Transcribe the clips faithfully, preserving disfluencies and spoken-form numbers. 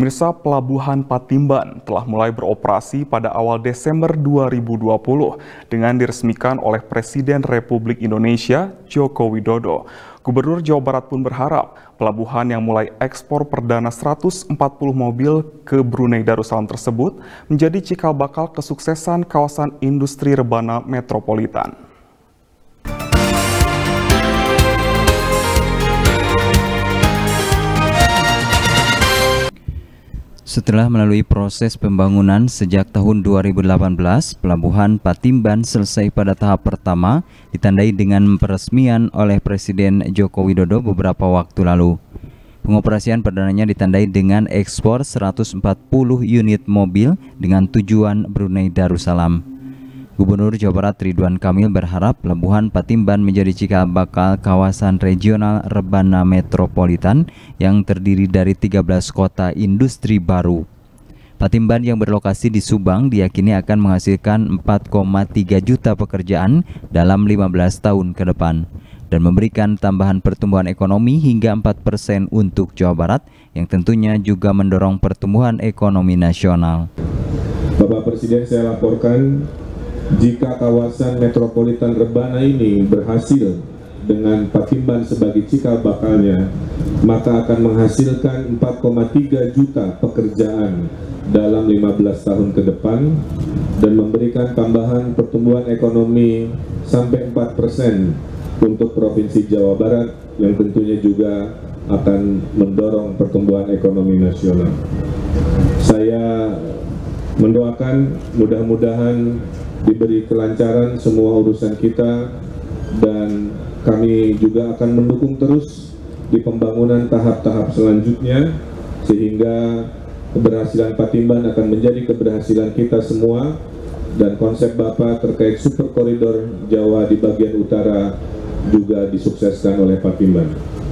Pemirsa, Pelabuhan Patimban telah mulai beroperasi pada awal Desember dua ribu dua puluh dengan diresmikan oleh Presiden Republik Indonesia Joko Widodo. Gubernur Jawa Barat pun berharap pelabuhan yang mulai ekspor perdana seratus empat puluh mobil ke Brunei Darussalam tersebut menjadi cikal bakal kesuksesan kawasan industri rebana metropolitan. Setelah melalui proses pembangunan sejak tahun dua ribu delapan belas, Pelabuhan Patimban selesai pada tahap pertama, ditandai dengan peresmian oleh Presiden Joko Widodo beberapa waktu lalu. Pengoperasian perdananya ditandai dengan ekspor seratus empat puluh unit mobil dengan tujuan Brunei Darussalam. Gubernur Jawa Barat Ridwan Kamil berharap Pelabuhan Patimban menjadi cikal bakal kawasan regional rebana metropolitan yang terdiri dari tiga belas kota industri baru. Patimban yang berlokasi di Subang diyakini akan menghasilkan empat koma tiga juta pekerjaan dalam lima belas tahun ke depan dan memberikan tambahan pertumbuhan ekonomi hingga empat persen untuk Jawa Barat yang tentunya juga mendorong pertumbuhan ekonomi nasional. Bapak Presiden, saya laporkan jika kawasan metropolitan rebana ini berhasil dengan Patimban sebagai cikal bakalnya, maka akan menghasilkan empat koma tiga juta pekerjaan dalam lima belas tahun ke depan dan memberikan tambahan pertumbuhan ekonomi sampai empat persen untuk Provinsi Jawa Barat yang tentunya juga akan mendorong pertumbuhan ekonomi nasional. Saya mendoakan mudah-mudahan diberi kelancaran semua urusan kita dan kami juga akan mendukung terus di pembangunan tahap-tahap selanjutnya sehingga keberhasilan Patimban akan menjadi keberhasilan kita semua dan konsep Bapak terkait super koridor Jawa di bagian utara juga disukseskan oleh Patimban.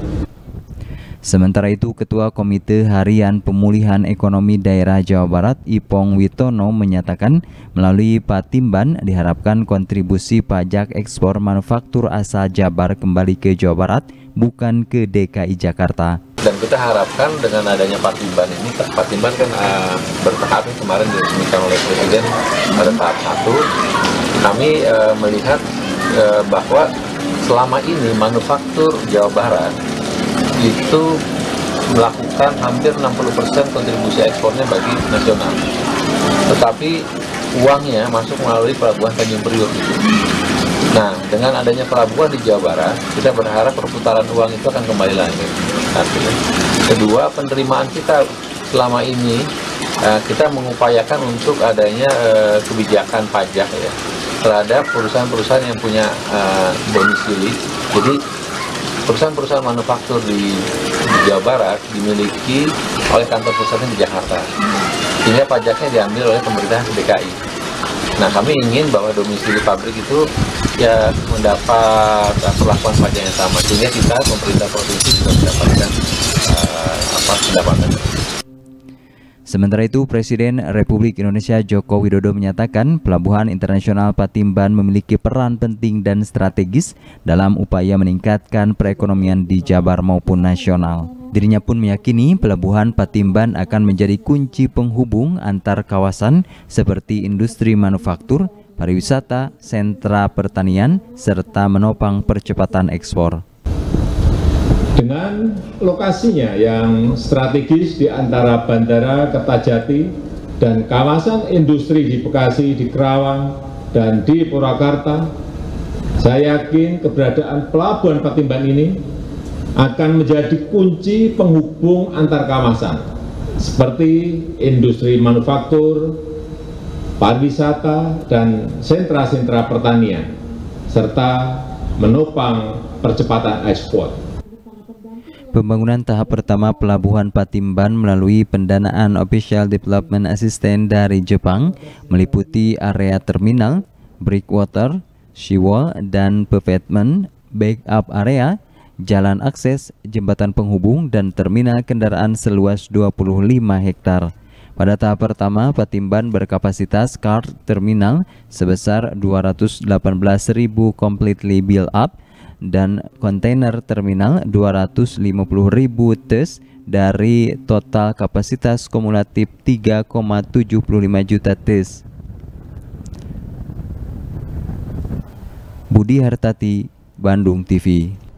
Sementara itu, Ketua Komite Harian Pemulihan Ekonomi Daerah Jawa Barat, Ipong Witono, menyatakan melalui Patimban diharapkan kontribusi pajak ekspor manufaktur asal Jabar kembali ke Jawa Barat, bukan ke D K I Jakarta. Dan kita harapkan dengan adanya Patimban ini, Patimban kan uh, bertahap kemarin diresmikan oleh Presiden pada tahap satu, kami uh, melihat uh, bahwa selama ini manufaktur Jawa Barat itu melakukan hampir enam puluh persen kontribusi ekspornya bagi nasional. Tetapi uangnya masuk melalui pelabuhan Tanjung Priok itu. Nah, dengan adanya pelabuhan di Jawa Barat, kita berharap perputaran uang itu akan kembali lagi. Artinya. Kedua, penerimaan kita selama ini kita mengupayakan untuk adanya kebijakan pajak ya terhadap perusahaan-perusahaan yang punya domisili. Jadi perusahaan-perusahaan manufaktur di, di Jawa Barat dimiliki oleh kantor pusatnya di Jakarta, sehingga pajaknya diambil oleh pemerintah D K I. Nah, kami ingin bahwa domisili pabrik itu ya mendapat perlakuan pajak yang sama, sehingga kita pemerintah provinsi juga mendapatkan uh, apa pendapatan. Sementara itu, Presiden Republik Indonesia Joko Widodo menyatakan Pelabuhan Internasional Patimban memiliki peran penting dan strategis dalam upaya meningkatkan perekonomian di Jabar maupun nasional. Dirinya pun meyakini Pelabuhan Patimban akan menjadi kunci penghubung antar kawasan seperti industri manufaktur, pariwisata, sentra pertanian, serta menopang percepatan ekspor. Dengan lokasinya yang strategis di antara Bandara Kertajati dan kawasan industri di Bekasi, di Kerawang, dan di Purwakarta, saya yakin keberadaan Pelabuhan Patimban ini akan menjadi kunci penghubung antar kawasan seperti industri manufaktur, pariwisata, dan sentra-sentra pertanian, serta menopang percepatan ekspor. Pembangunan tahap pertama Pelabuhan Patimban melalui pendanaan Official Development Assistance dari Jepang meliputi area terminal, breakwater, seawall, dan pavement, backup area, jalan akses, jembatan penghubung, dan terminal kendaraan seluas dua puluh lima hektar. Pada tahap pertama, Patimban berkapasitas car terminal sebesar dua ratus delapan belas ribu completely built up dan kontainer terminal dua ratus lima puluh ribu T E U S dari total kapasitas kumulatif tiga koma tujuh lima juta tes. Budi Hartati, Bandung T V.